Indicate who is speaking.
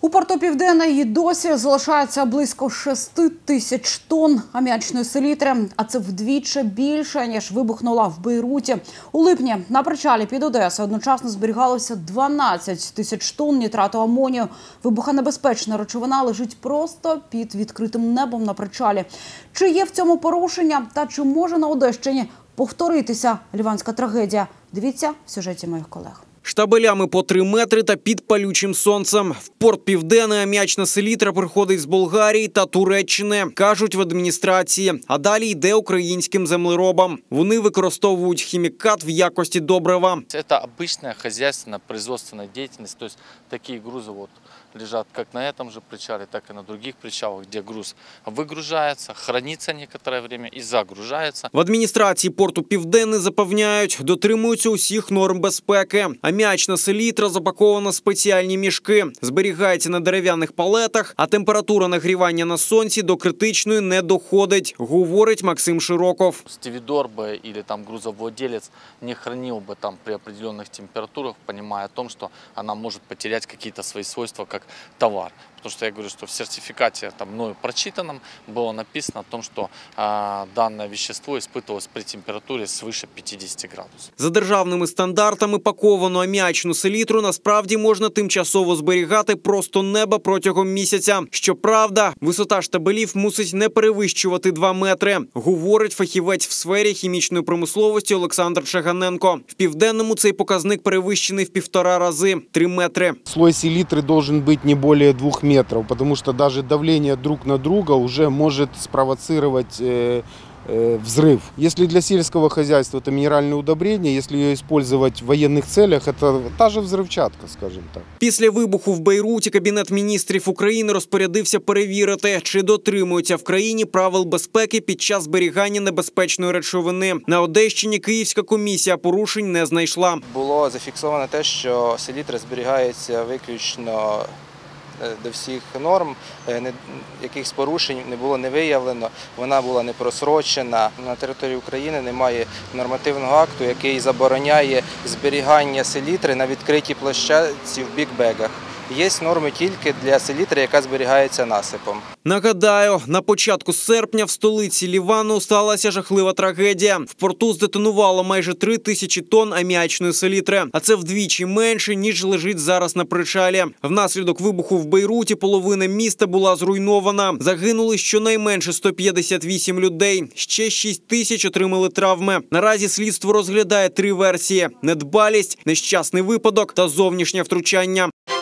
Speaker 1: У порту Південне і досі залишається близько 6 тисяч тонн аміачної селітри, а це вдвічі більше, ніж вибухнула в Бейруті. У липні на причалі під Одесою одночасно зберігалося 12 тисяч тонн нітрату амонію. Вибухонебезпечна речовина лежить просто під відкритим небом на причалі. Чи є в цьому порушення та чи може на Одещині повторитися ліванська трагедія? Дивіться в сюжеті моїх колег.
Speaker 2: Штабелями по 3 метри та під палючим сонцем. В порт Південне аміачна селітра приходить з Болгарії та Туреччини, кажуть в адміністрації. А далі йде українським землеробам. Вони використовують хімікат в якості добрива.
Speaker 3: Це звичайна хозяйственна, производственна діяльність. Тобто такі грузи лежать як на цьому же причалі, так і на інших причалах, де груз вигружається, храниться некоторое время і загружається.
Speaker 2: В адміністрації порту Південне запевняють, дотримуються усіх норм безпеки. Аміачна селітра запакована в спеціальні мішки, зберігається на дерев'яних палетах, а температура нагрівання на сонці до критичної не доходить, говорить Максим Широков.
Speaker 3: Стивидор би або грузовладелець не хранив би там при определенных температурах, понимая о том, что она может потерять какие-то свои свойства как товар. Потому что я говорю, что в сертификате мною прочитанном было написано о том, что данное вещество испытывалось при температуре свыше 50 градусов.
Speaker 2: За державними стандартами паковану аміачну селітру насправді можна тимчасово зберігати просто неба протягом місяця. Щоправда, висота штабелів мусить не перевищувати 2 метри, говорить фахівець в сфері хімічної промисловості Олександр Чаганенко. В Південному цей показник перевищений в 1,5 рази – 3 метри.
Speaker 4: Слой селитры должен быть не более 2 метров, потому что даже давление друг на друга уже может спровоцировать взрыв. Если для сельского хозяйства это минеральное удобрение, если ее использовать в военных целях, это та же взрывчатка, скажем так.
Speaker 2: Після вибуху в Бейруті Кабінет міністрів України розпорядився перевірити, чи дотримуються в країні правил безпеки під час зберігання небезпечної речовини. На Одещині Київська комісія порушень не знайшла.
Speaker 5: Було зафіксовано те, що селітра зберігається виключно до всіх норм, якихось порушень не було не виявлено, вона була не просрочена. На території України немає нормативного акту, який забороняє зберігання селітри на відкритій площадці в бікбегах. Є норми тільки для селітри, яка зберігається насипом.
Speaker 2: Нагадаю, на початку серпня в столиці Лівану сталася жахлива трагедія. В порту здетонувало майже 3 тисячі тонн аміачної селітри, а це вдвічі менше, ніж лежить зараз на причалі. Внаслідок вибуху в Бейруті половина міста була зруйнована. Загинули щонайменше 158 людей. Ще 6 тисяч отримали травми. Наразі слідство розглядає 3 версії – недбалість, нещасний випадок та зовнішнє втручання.